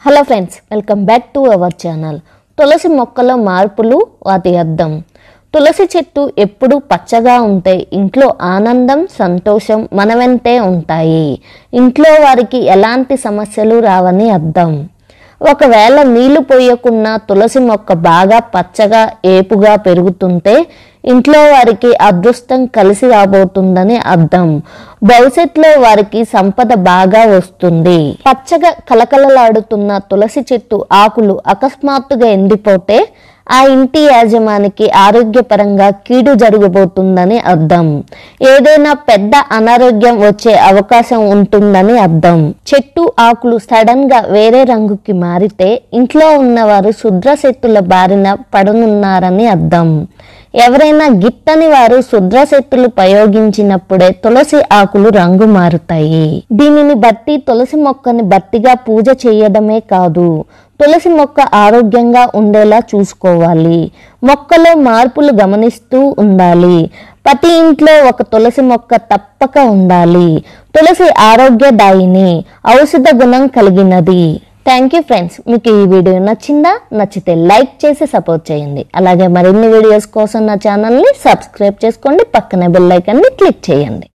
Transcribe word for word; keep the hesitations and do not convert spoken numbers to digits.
Hello friends, welcome back to our channel. Tulsi మొక్కలో మార్పులు, వాటి అర్థం. తులసి చెట్టు ఎప్పుడు పచ్చగా ఉంటే ఇంట్లో ఆనందం, సంతోషం మన వెంటే ఉంటాయి. ఇంట్లో వారికి ఎలాంటి సమస్యలు రావని అర్థం. ఒకవేళ నీళ్లు పోయకున్నా తులసి మొక్క బాగా పచ్చగా ఏపుగా పెరుగుతుంటే ఇంట్లో వారికి అదృష్టం కలిసి రాబోతుందని అర్థం. భవిష్యత్తులో వారికి సంపద బాగా వస్తుంది. పచ్చగా కలకలలాడుతున్న తులసి చెట్టు ఆకులు అకస్మాత్తుగా ఎండిపోతే ఆ ఇంటి యాజమానికి ఆరోగ్యపరంగా కీడు జరగబోతుందని అర్థం. ఏదైనా పెద్ద అనారోగ్యం వచ్చే అవకాశం ఉంటుందని అర్థం. చెట్టు ఆకులు సడన్ గా వేరే రంగుకి మారితే ఇంట్లో ఉన్నవారు శుద్రశక్తుల బారిన పడనున్నారని అర్థం. ఎవరైనా గిట్టని వారు శుద్రశక్తులు ప్రయోగించినప్పుడే తులసి ఆకులు రంగు మారుతాయి. దీనిని బట్టి తులసి మొక్కని బట్టిగా పూజ చేయడమే కాదు, తులసి మొక్క ఆరోగ్యంగా ఉండేలా చూసుకోవాలి. మొక్కలో మార్పులు గమనిస్తూ ఉండాలి. ప్రతి ఇంట్లో ఒక తులసి మొక్క తప్పక ఉండాలి. తులసి ఆరోగ్యదాయిని, ఔషధ గుణం కలిగినది. Thank you friends. మీకు ఈ వీడియో నచ్చిందా? నచ్చితే లైక్ చేసి సపోర్ట్ చేయండి. అలాగే మరిన్ని వీడియోస్ కోసం నా ఛానల్ని సబ్స్క్రైబ్ చేసుకోండి. పక్కనే బెల్ ఐకాన్ని క్లిక్ చేయండి.